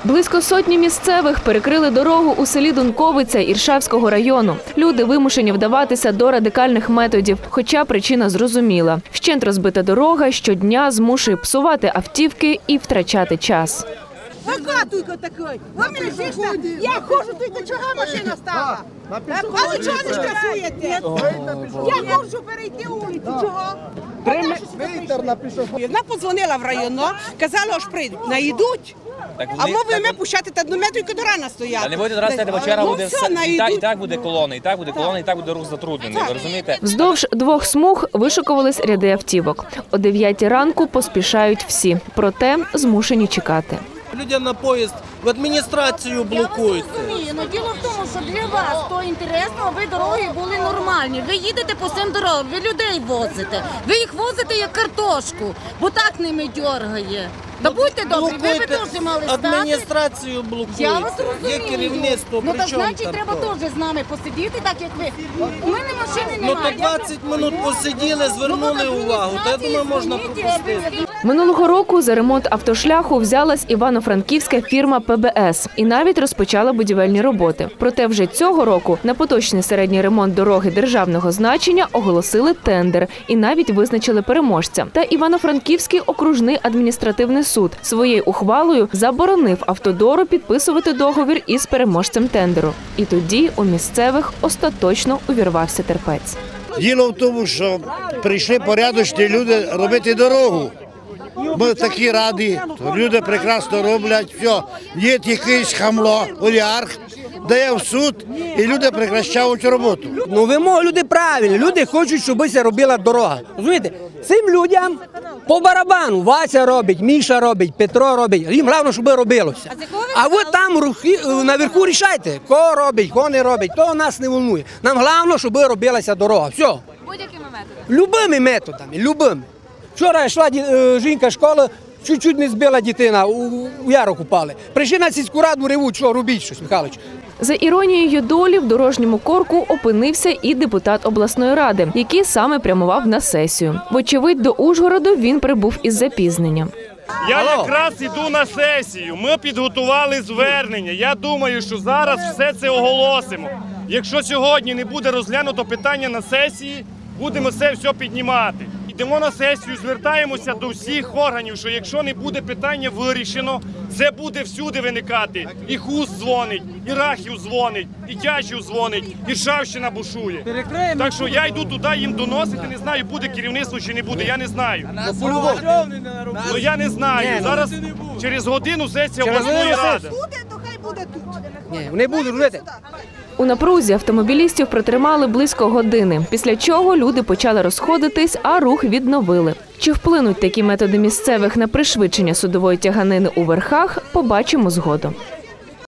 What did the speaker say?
Близько сотні місцевих перекрили дорогу у селі Дунковиця Іршавського району. Люди вимушені вдаватися до радикальних методів, хоча причина зрозуміла. Вщент розбита дорога щодня змушує псувати автівки і втрачати час. Покатуйка такой. Я хожу, тільки чого машина стала? А ви чого не штрафуєте? Я хочу перейти вулицю, чого? Вона подзвонила в районно, казала, що прийдуть, наїдуть. А ми будемо пущати та одну мету, і до рана стояти. Не буде раз, бо черга буде, і так буде колона, і так буде рух затруднений, ви розумієте? Вздовж двох смуг вишикувались ряди автівок. О 9 ранку поспішають всі, проте змушені чекати. Людям на поїзд в адміністрацію блокують. Я вас розумію, але діло в тому, що для вас то інтересно, аби дороги були нормальні. Ви їдете по цим дорогам, ви людей возите. Ви їх возите як картошку, бо так ними дьоргає. Та будьте добрі, ви б теж мали стати. Адміністрацію блокують. Я вас розумію. Є керівництво, Ну так причому значить там треба то? теж з нами посидіти, так як ви. У мене машини Ну немає. то 20 минут посиділи, звернули увагу. То я думаю, можна пропустити. Минулого року за ремонт автошляху взялась івано-франківська фірма ПБС і навіть розпочала будівельні роботи. Проте вже цього року на поточний середній ремонт дороги державного значення оголосили тендер і навіть визначили переможця. Та Івано-Франківський окружний адміністративний суд своєю ухвалою заборонив «Автодору» підписувати договір із переможцем тендеру. І тоді у місцевих остаточно увірвався терпець. Діло в тому, що прийшли порядочні люди робити дорогу. Ми такі раді, люди прекрасно роблять, все. Є якийсь хамло, олігарх, дає в суд, і люди прекращають роботу. Ну, вимоги люди правильні, люди хочуть, щоб ся робила дорога. Розумієте, цим людям по барабану Вася робить, Міша робить, Петро робить, їм головне, щоб робилося. А ви там наверху рішайте, кого робить, кого не робить, то нас не волнує. Нам головне, щоб робилася дорога, все. Будь-якими методами? Любими методами, любими. Вчора йшла жінка з школи, чуть-чуть не збила дитина, у ярок упали. Прийшли на сільську раду, ревуть, що робіть щось, Михайлович. За іронією долі в дорожньому корку опинився і депутат обласної ради, який саме прямував на сесію. Вочевидь, до Ужгороду він прибув із запізненням. Я якраз іду на сесію, ми підготували звернення. Я думаю, що зараз все це оголосимо. Якщо сьогодні не буде розглянуто питання на сесії, будемо це все піднімати. Йдемо на сесію, звертаємося до всіх органів, що якщо не буде питання вирішено, це буде всюди виникати. І Хуст дзвонить, і Рахів дзвонить, і Тячів дзвонить, і Ршавщина бушує. Так що я йду туди їм доносити, не знаю, буде керівництво чи не буде, я не знаю. Ну я не знаю, зараз через годину сесія обласної ради. Буде, то хай буде тут. Ні, вони будуть робити. У напрузі автомобілістів протримали близько години, після чого люди почали розходитись, а рух відновили. Чи вплинуть такі методи місцевих на пришвидшення судової тяганини у верхах, побачимо згодом.